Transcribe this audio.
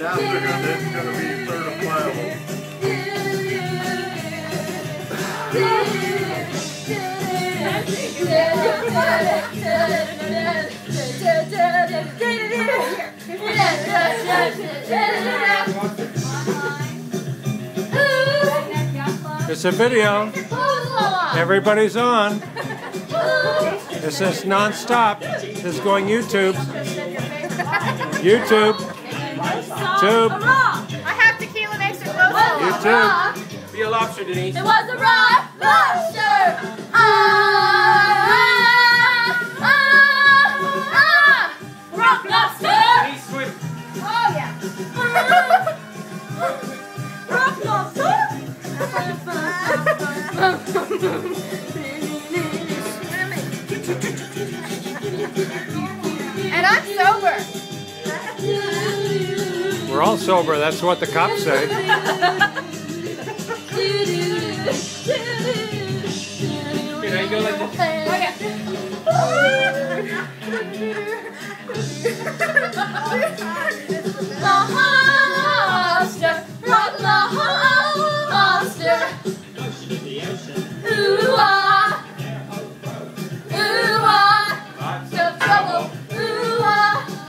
I figured it's going to be certifiable. It's a video. Everybody's on. This is non-stop. This is going YouTube. YouTube. Tube. I have tequila makes it closer. YouTube. Be a lobster, Denise. It was a raw lobster. Rock lobster. Denise, swim. Oh yeah. Rock lobster. And I'm sober. We're all sober. That's what the cops say. Here, now you go like this.